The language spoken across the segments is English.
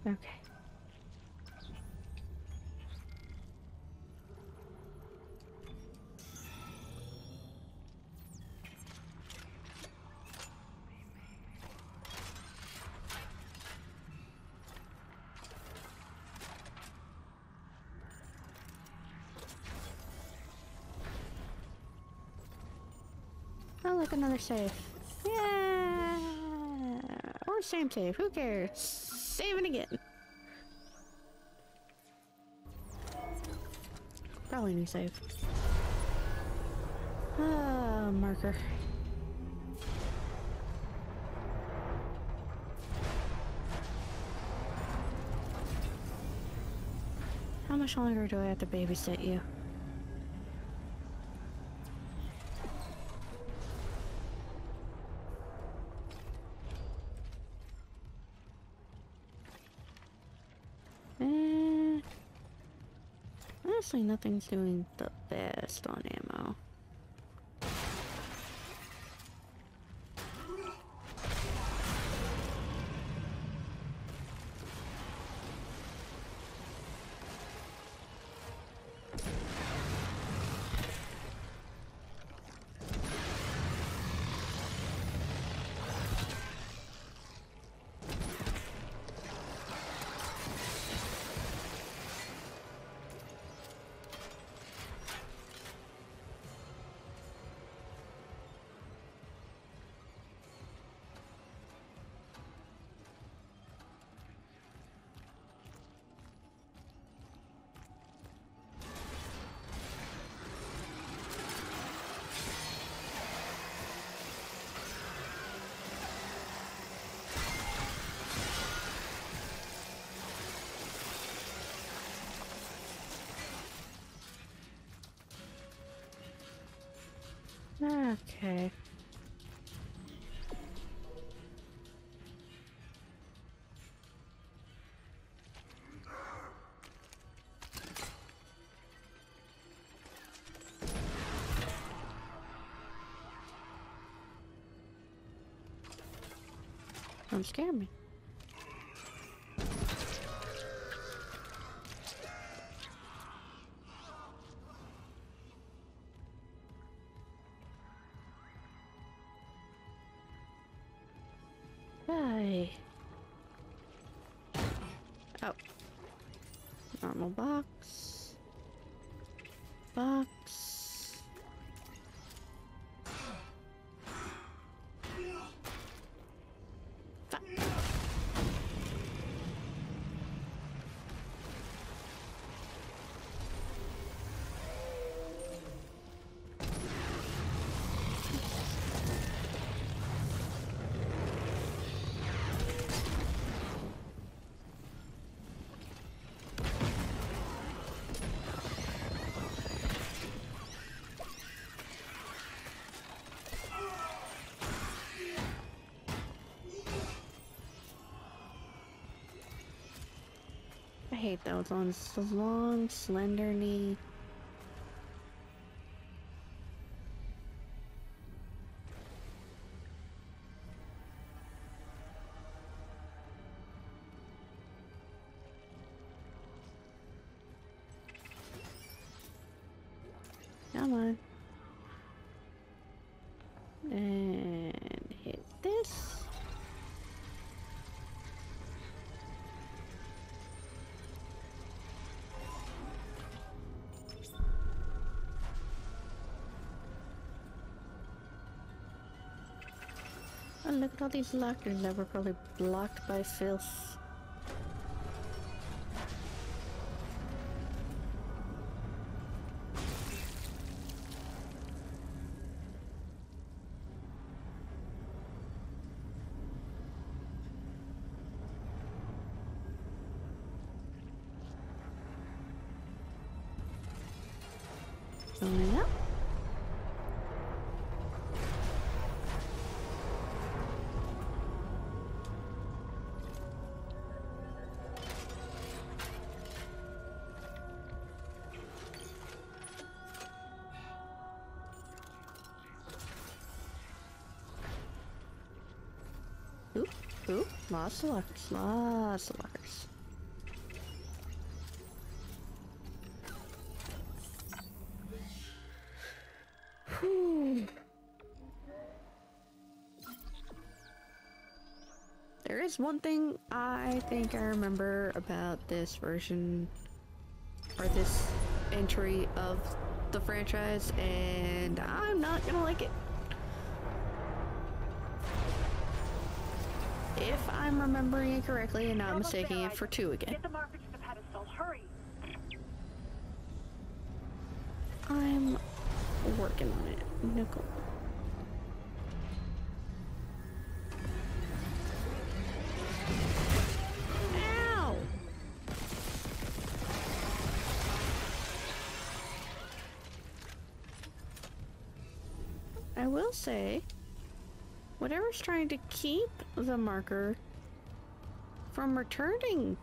Okay. Oh, look, another save. Yeah! Or same save, who cares? Saving again. Probably new save. Ah, marker. How much longer do I have to babysit you? Honestly, nothing's doing the best on ammo. Okay. Don't scare me. Hi. Oh. Normal box. Box. I hate those ones. Those long, slender knee. Come on. And hit this. Oh, look at all these lockers that were probably blocked by filth. Coming up. Oop, oop, lots of lockers, lots of lockers. There is one thing I think I remember about this version, or this entry of the franchise, and I'm not gonna like it. If I'm remembering it correctly and not mistaking it for 2 again. Get the marker to the pedestal, hurry! I'm working on it. Nickel. Ow! I will say, whatever's trying to keep the marker from returning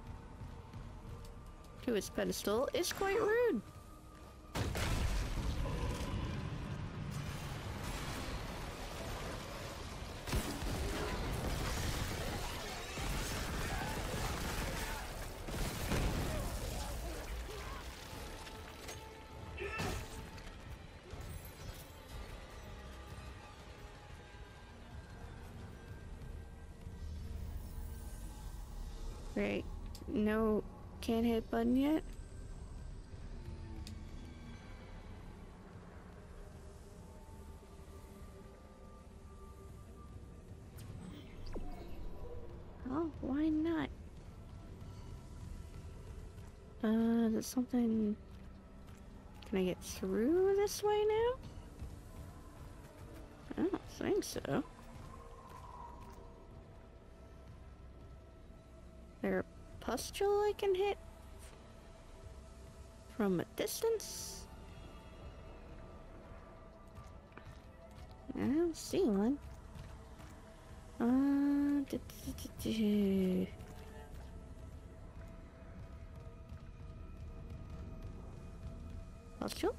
to its pedestal is quite rude. Right. No, can't hit button yet. Oh, why not? There's something... Can I get through this way now? I don't think so. There a pustule I can hit from a distance? I don't see one. Pustule?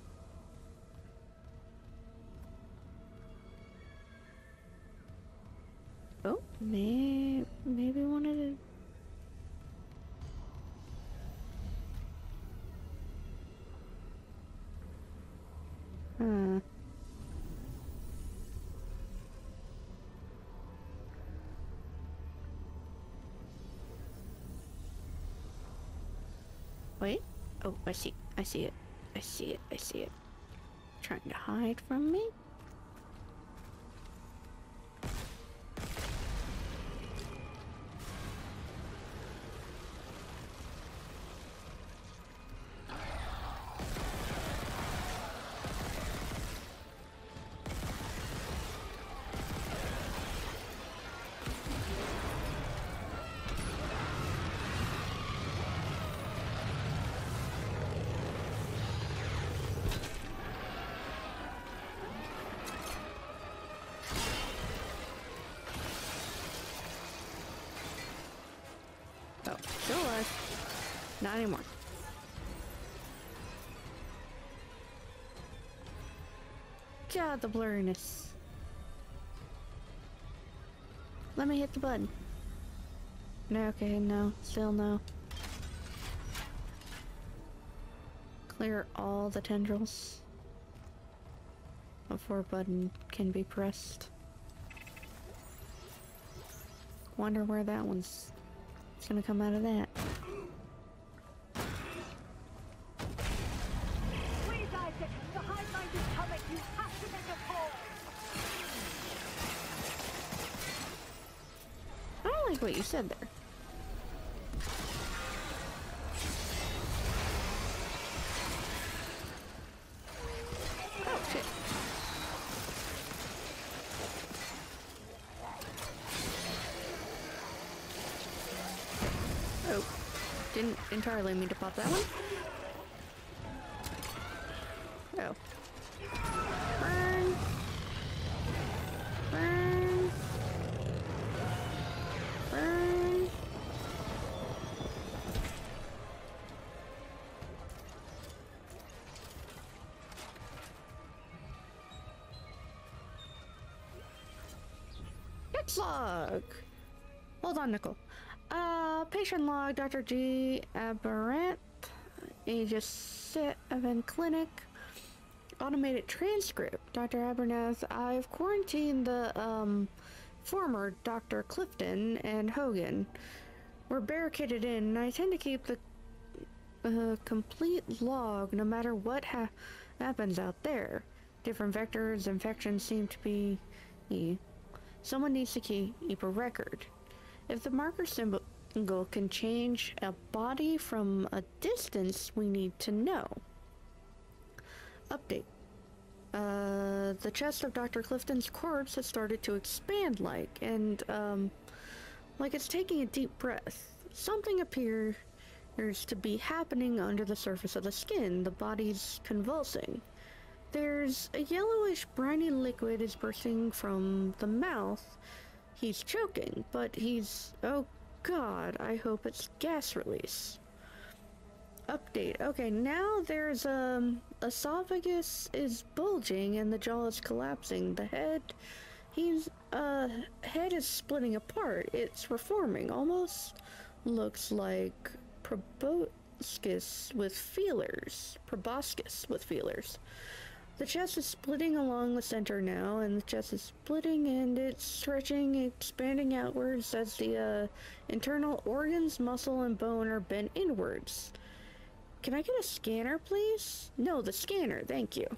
Oh, maybe one of the... Wait. Oh, I see it. I see it. I see it. Trying to hide from me? Oh, still alive. Not anymore. God, the blurriness. Let me hit the button. No, okay, no. Still no. Clear all the tendrils before a button can be pressed. Wonder where that one's gonna come out of that. Please, Isaac! The hive mind is coming! You have to make a call! I don't like what you said there. Oh, shit. Oh, didn't entirely mean to pop that one. Oh. Burn. Burn. Burn. Next log. Hold on, Nicole. Patient log, Dr. G. Aberrant, ages 7, clinic. Automated transcript, Dr. Aberneth. I've quarantined the former Dr. Clifton and Hogan were barricaded in, and I tend to keep the complete log no matter what happens out there. Different vectors, infections seem to be... Someone needs to keep a record. If the marker symbol can change a body from a distance, we need to know. Update. The chest of Dr. Clifton's corpse has started to expand like it's taking a deep breath. Something appears to be happening under the surface of the skin. The body's convulsing. There's a yellowish briny liquid is bursting from the mouth. He's choking, but he's... Oh god, I hope it's gas release. Update. Okay, now there's esophagus is bulging and the jaw is collapsing. The head head is splitting apart. It's reforming. Almost looks like proboscis with feelers. The chest is splitting along the center now, and the chest is splitting and it's stretching, expanding outwards as the internal organs, muscle, and bone are bent inwards. Can I get a scanner, please? No, the scanner, thank you.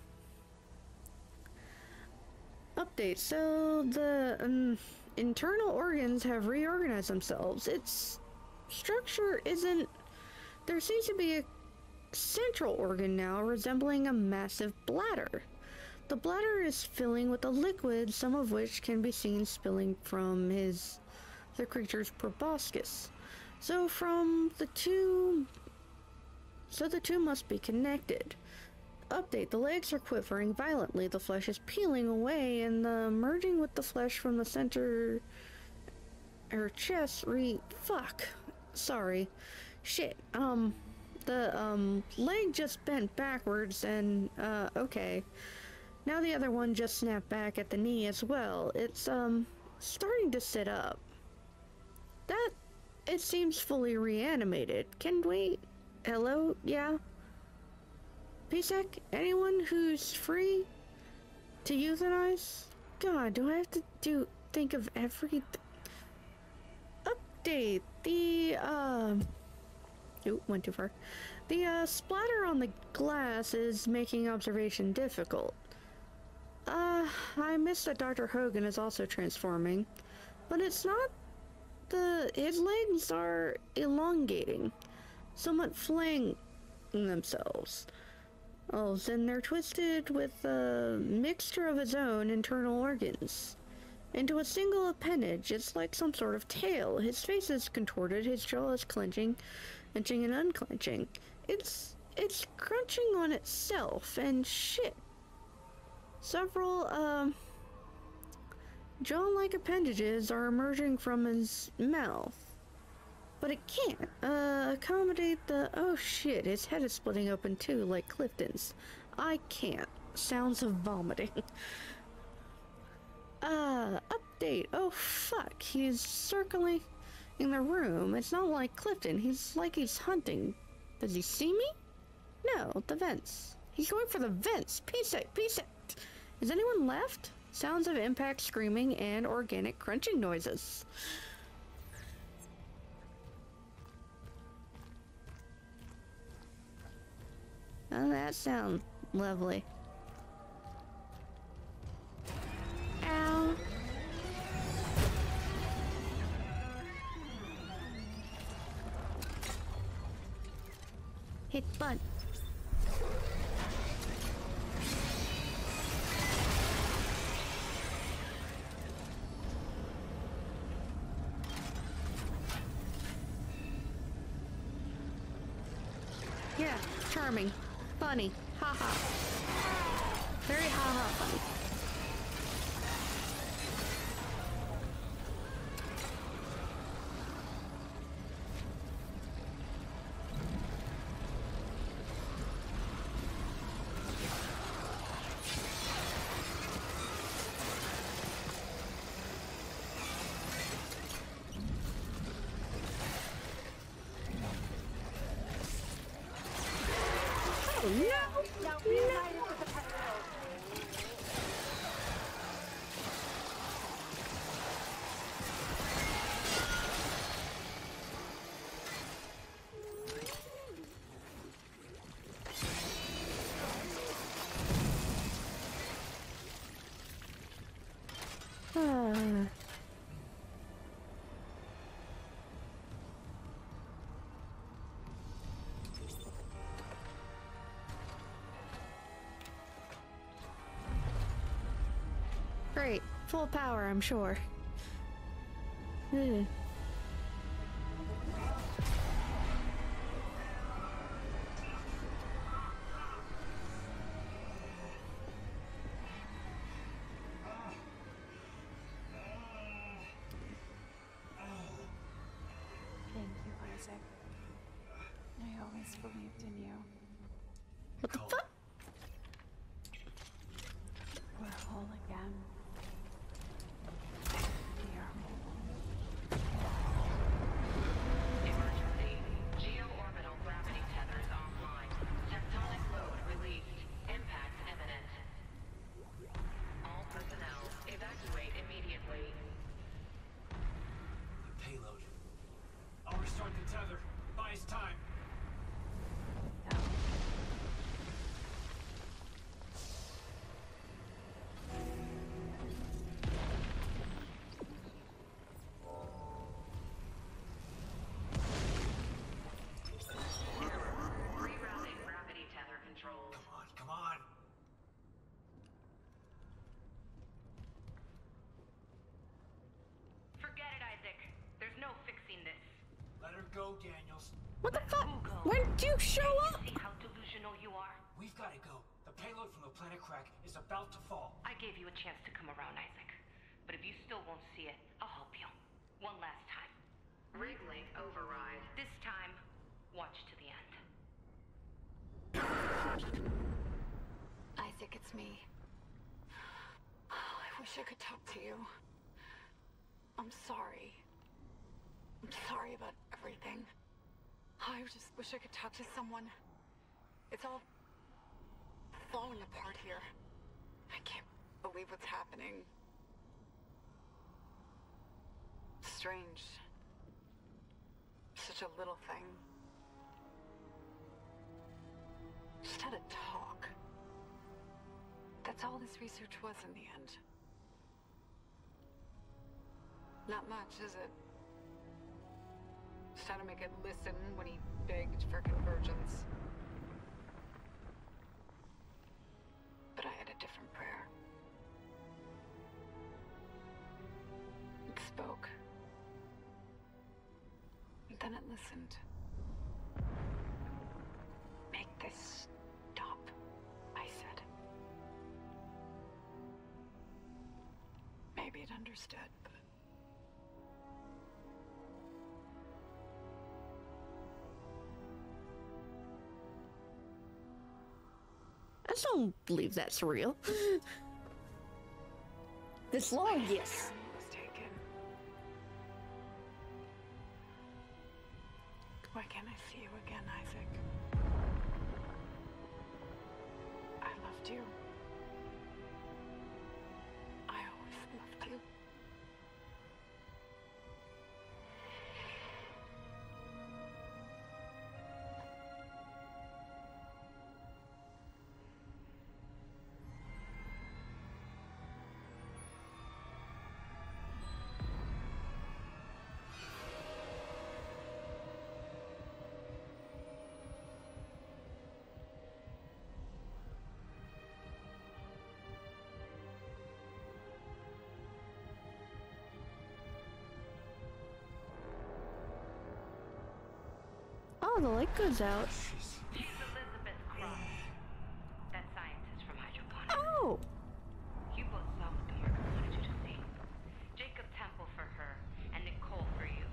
Update. So, the internal organs have reorganized themselves. Its structure isn't... There seems to be a central organ now resembling a massive bladder. The bladder is filling with a liquid, some of which can be seen spilling from the creature's proboscis. So the two must be connected. Update. The legs are quivering violently. The flesh is peeling away and merging with the flesh from the center. Her chest fuck. Sorry. Shit. The leg just bent backwards and okay. Now the other one just snapped back at the knee as well. It's starting to sit up. It seems fully reanimated. Can we... Hello? Yeah? PSEC? Anyone who's free to euthanize? God, do I have to think of everything? Update. Ooh, went too far. The splatter on the glass is making observation difficult. I missed that Dr. Hogan is also transforming, but it's not his legs are elongating, somewhat flailing themselves. Oh, then they're twisted with a mixture of his own internal organs into a single appendage. It's like some sort of tail. His face is contorted, his jaw is clenching and unclenching. It's crunching on itself and shit. Several jaw-like appendages are emerging from his mouth, but it can't accommodate the... Oh shit, his head is splitting open too, like Clifton's. I can't. Sounds of vomiting. Update. Oh fuck, he's circling in the room. It's not like Clifton. He's hunting. Does he see me? No, the vents. He's going for the vents. Peace out. Is anyone left? Sounds of impact, screaming, and organic crunching noises. Oh, that sounds lovely. Ow. Hit button. Yeah, charming. Funny. Haha. Very haha funny. great. Full power, I'm sure. Ugh. Thank you, Isaac. I always believed in you. What the fuck? We're whole again. We are whole. Emergency. Geo-orbital gravity tethers offline. Tectonic load released. Impact imminent. All personnel, evacuate immediately. The payload. I'll restart the tether. Buys time. No. Rerouting gravity tether controls. Come on, come on. Forget it, Isaac. There's no fixing this. Let her go, Daniels. What the Let fuck? who go? When did you show up? See how delusional you are? We've got to go. The payload from the planet crack is about to fall. I gave you a chance to come around, Isaac. But if you still won't see it, I'll help you. One last time. Rig link override. This time, watch to the end. Isaac, it's me. I wish I could talk to you. I'm sorry. I'm sorry about everything. I just wish I could talk to someone. It's all falling apart here. I can't believe what's happening. Strange. Such a little thing. Just had a talk. That's all this research was in the end. Not much, is it? Just had to make it listen when he begged for convergence. But I had a different prayer. It spoke. And then it listened. Make this stop, I said. Maybe it understood, but... I just don't believe that's real. This long, yes. was taken. Why can't I see you again, Isaac? I loved you. I always loved you. Oh, the light goes out. She's... She's Elizabeth Cross. That scientist from hydroponics. Oh! You both saw what the marker wanted you to see. Jacob Temple for her, and Nicole for you.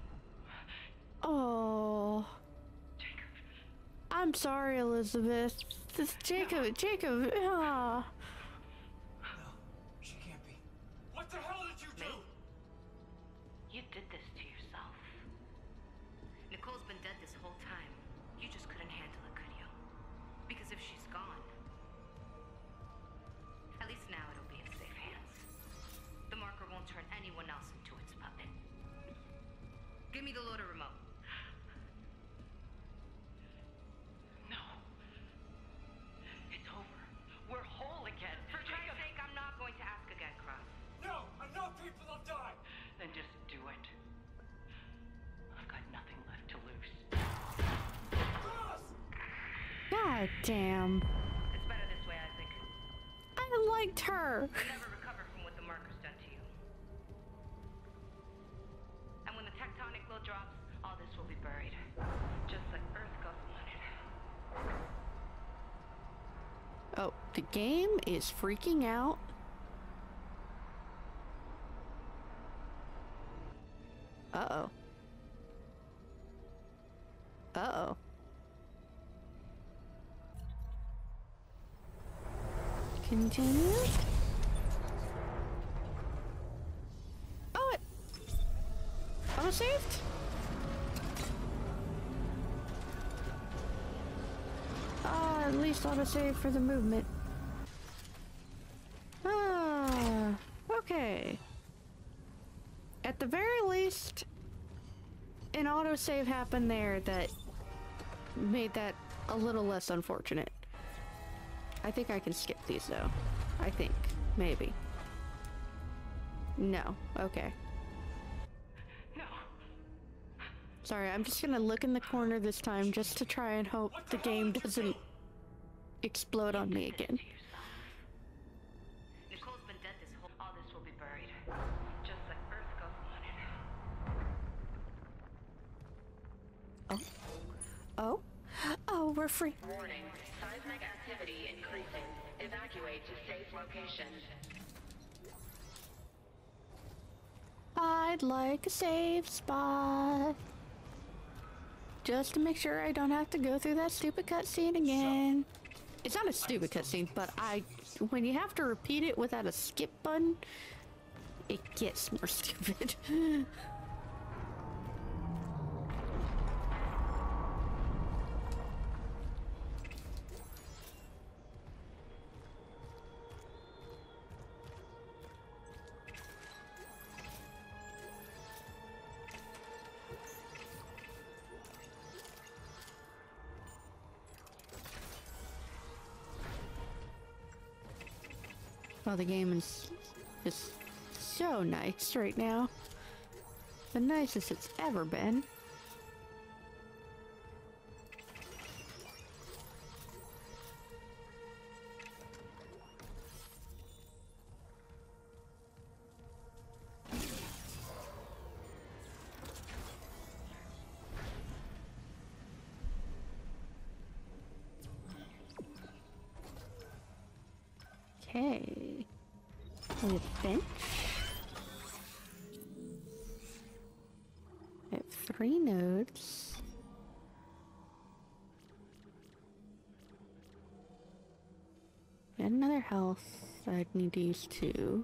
Oh. Jacob. I'm sorry, Elizabeth. This Jacob, ah. No, she can't be. What the hell did you do? Me? You did this to yourself. Nicole's been dead this whole time. You just couldn't handle it, could you? Because if she's gone, at least now it'll be in safe hands. The marker won't turn anyone else into its puppet. Give me the loader remote. No. It's over. We're whole again. For Christ's sake, I'm not going to ask again, Cross. No! Enough people have died! Then just do it. I've got nothing left to lose. Cross! God damn. It's better this way, Isaac. I liked her. You'll never recover from what the Oh, the game is freaking out. Uh-oh. Uh-oh. Continue. Oh, it auto-saved? At least auto-save for the movement. Okay. At the very least, an autosave happened there that made that a little less unfortunate. I think I can skip these though. I think. Maybe. No. Okay. No. Sorry, I'm just gonna look in the corner this time just to try and hope the game doesn't explode on me again. Nicole's been dead this whole... All this will be buried. Just like Earth wanted. Oh? Oh, we're free. Warning. Seismic activity increasing. Evacuate to safe location. I'd like a safe spot. Just to make sure I don't have to go through that stupid cutscene again. It's not a stupid cutscene, but when you have to repeat it without a skip button, it gets more stupid. Oh, the game is just so nice right now. The nicest it's ever been. Okay. We have bench. I have 3 nodes. And another health. I'd need to use 2.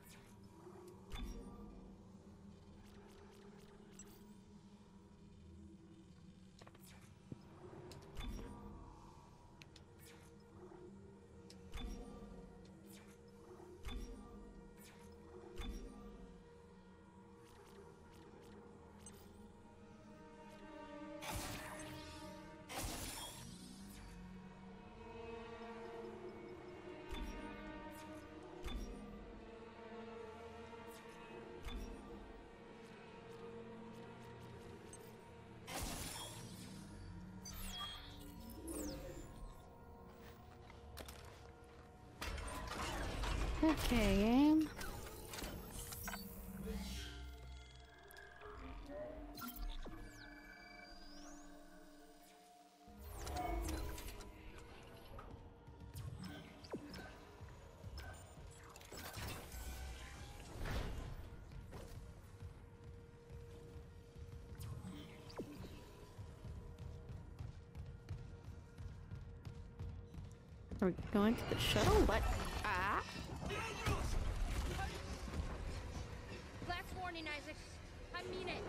Okay, game. Are we going to the shuttle? What? Ah! Last warning, Isaac. I mean it.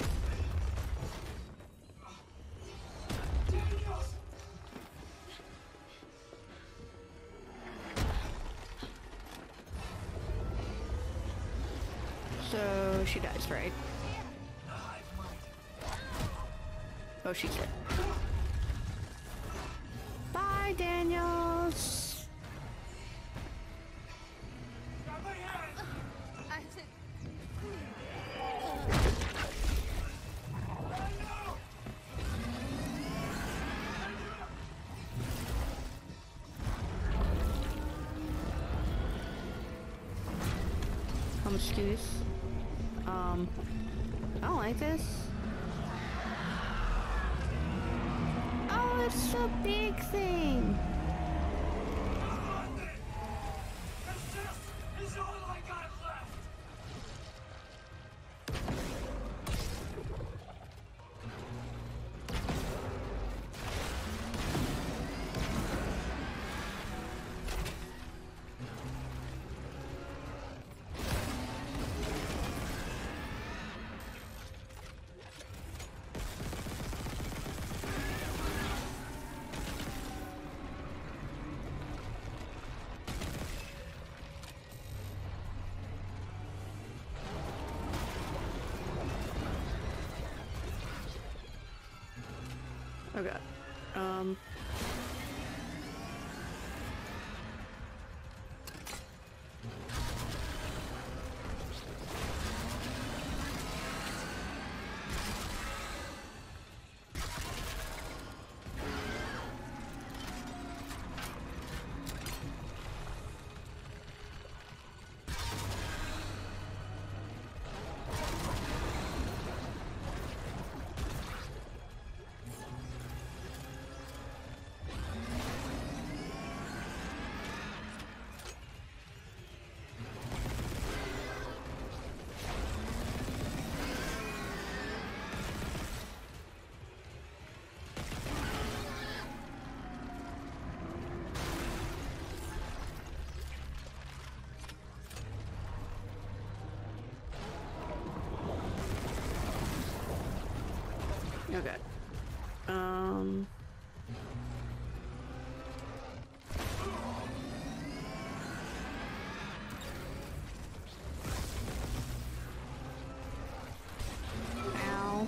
So she dies, right? Oh, she's dead. Bye, Daniels. Isaac. Excuse. I don't like this. Oh, it's a big thing. Oh god. Okay. Ow.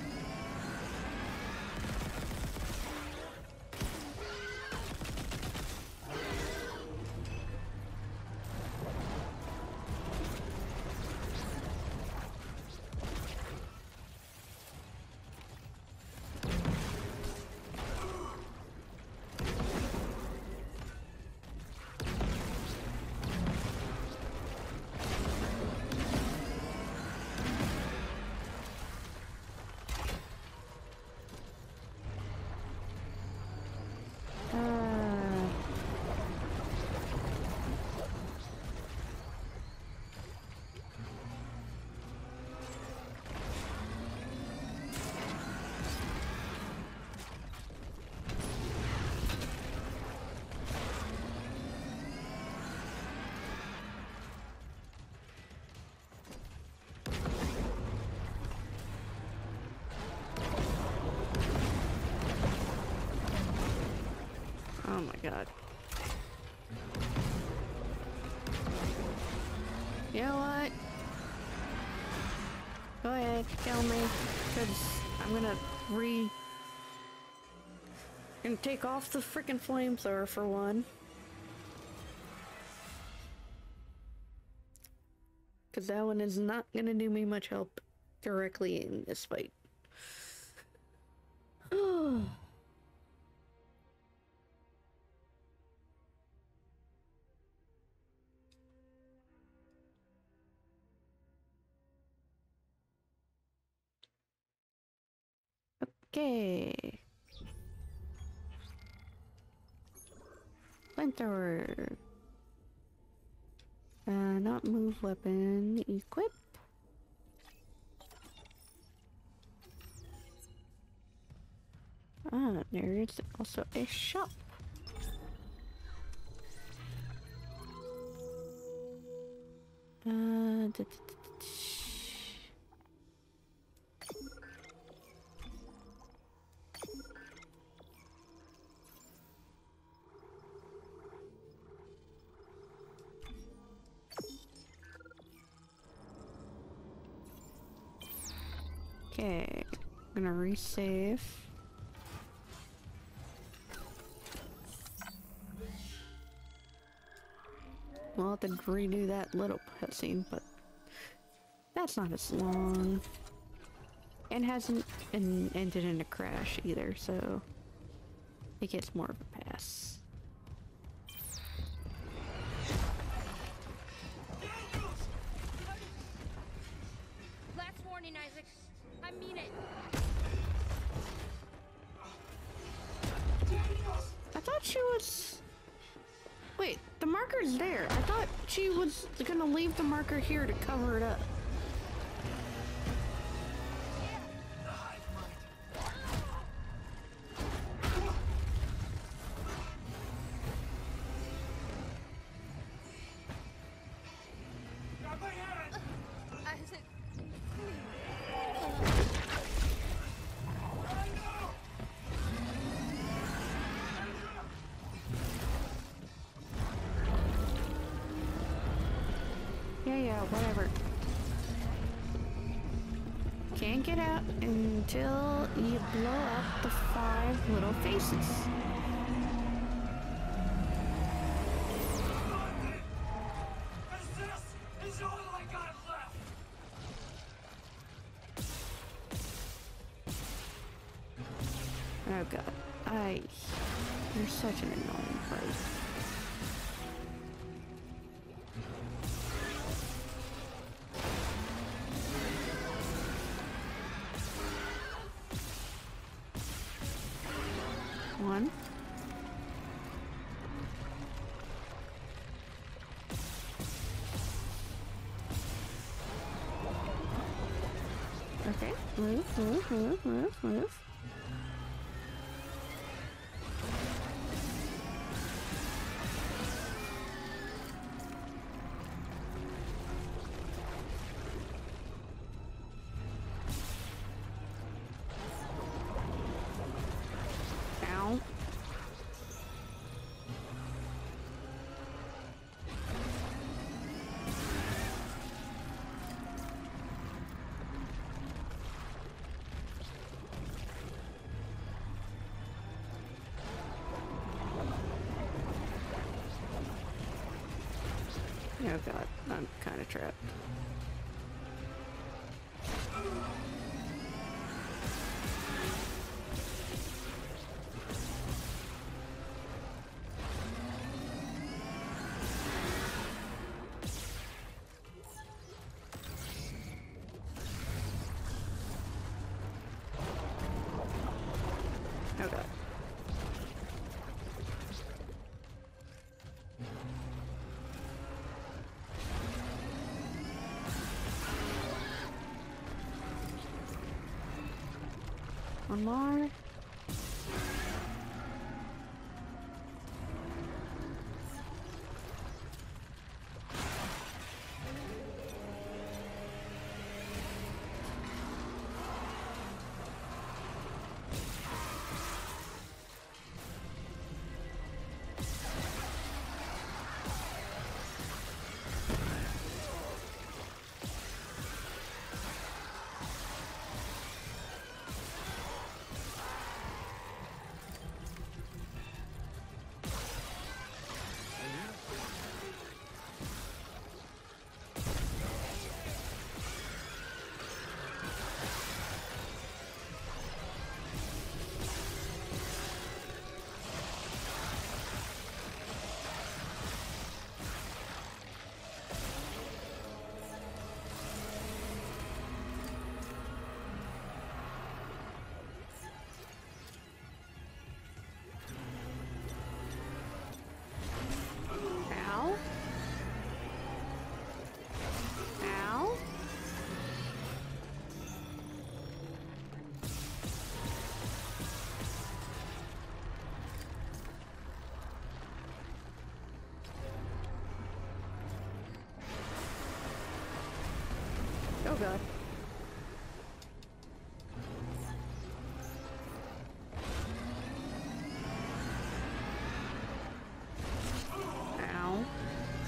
Oh my god. You know what? Go ahead, kill me. Cause I'm gonna gonna take off the freaking flamethrower for one. Cause that one is not gonna do me much help directly in this fight. Okay. Flamethrower. Not move weapon. Equip. Ah, there is also a shop. Okay, I'm gonna resave. We'll have to redo that little cutscene, but that's not as long. And hasn't ended in a crash either, so it gets more of a pass. Last warning, Isaac. I mean it. I thought she was... Wait, the marker's there. I thought she was gonna leave the marker here to cover it up. Isaac. Yeah, whatever. Can't get out until you you blow up the 5 little faces. This is all I got left. Oh god. You're such an annoying place. One. Okay, move. Ow. Oh god, I'm kind of trapped. Oh god. One more. Ow. Ow. Oh god. Ow.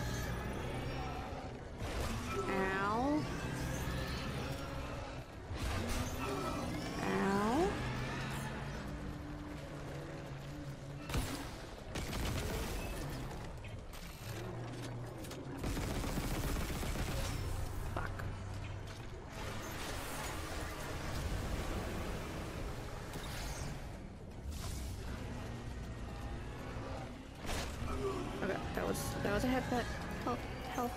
Ow. Ow. Fuck. Okay, that was a headbutt. Help.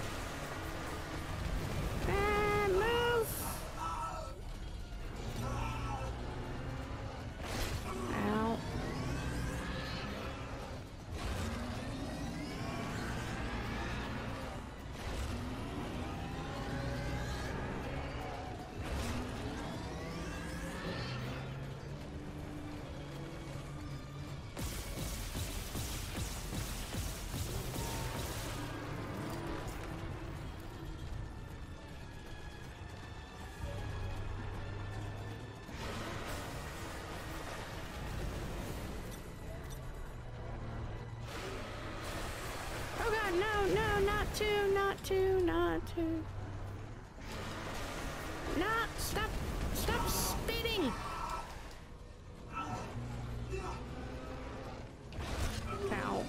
Move! Not to, not to, not to. Not, stop, stop spitting! Ow.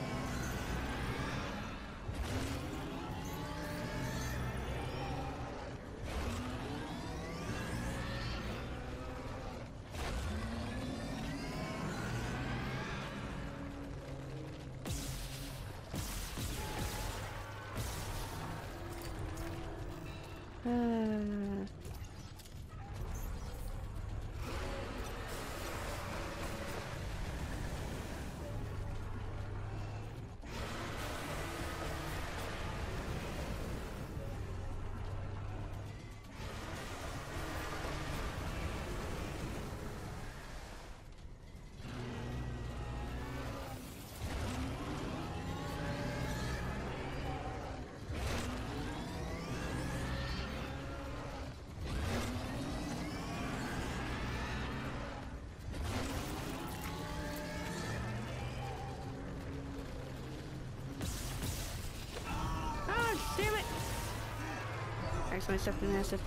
Damn it! I accidentally stepped in acid.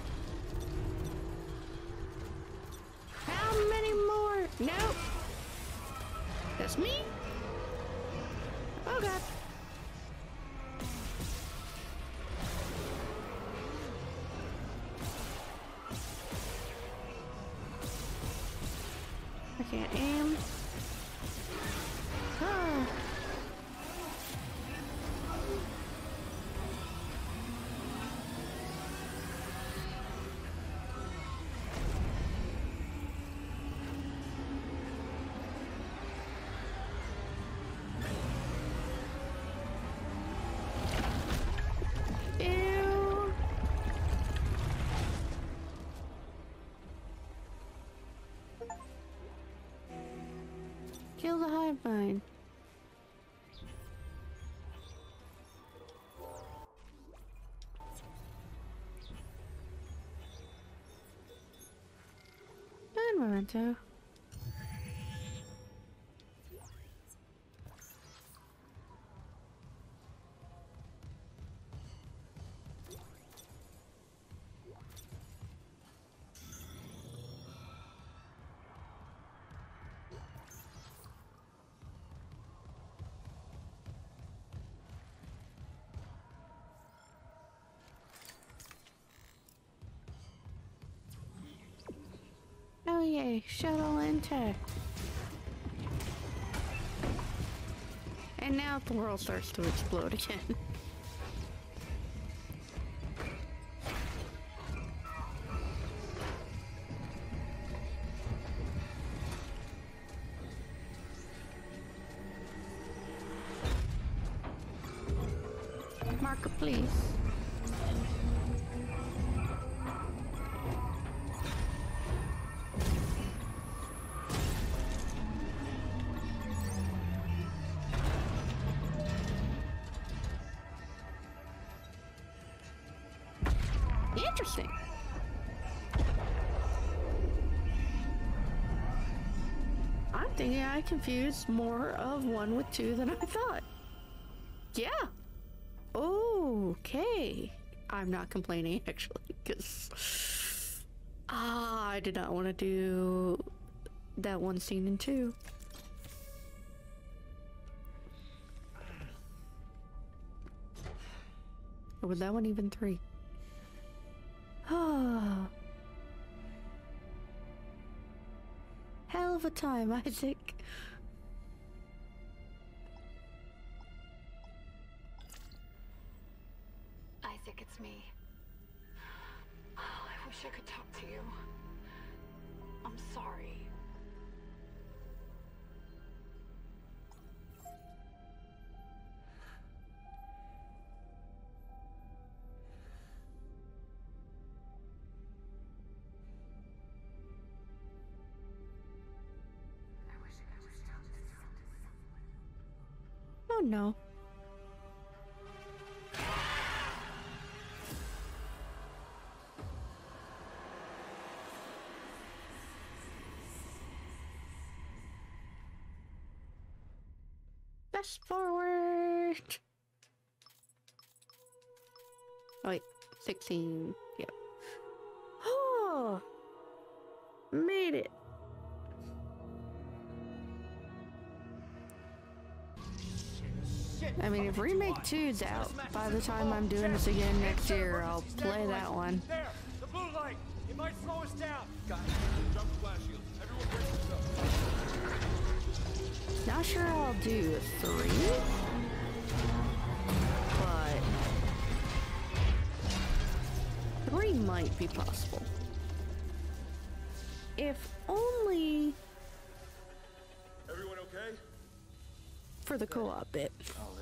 How many more? Nope. That's me? Oh god. I can't aim. Ah. Ew. Kill the hive mind. And memento. Oh yay, shuttle intact. And now the world starts to explode again. Marker, please. Interesting. I'm thinking I confused more of one with two than I thought. Yeah. Okay. I'm not complaining actually, because I did not want to do that one scene in two. Or was that one even three? Ah. Hell of a time, Isaac. Isaac, it's me. Oh, I wish I could talk to you. I'm sorry. Oh no. Fast forward. Wait, 16. Yep. Oh, made it. I mean, if Remake 2's out, by the time I'm doing this again next year, I'll play that one. There! The blue light! It might slow us down! Got it. Jump flash shield. Everyone brace yourself. Not sure I'll do a 3, but 3 might be possible. If only Everyone okay? for the co-op bit. Oh,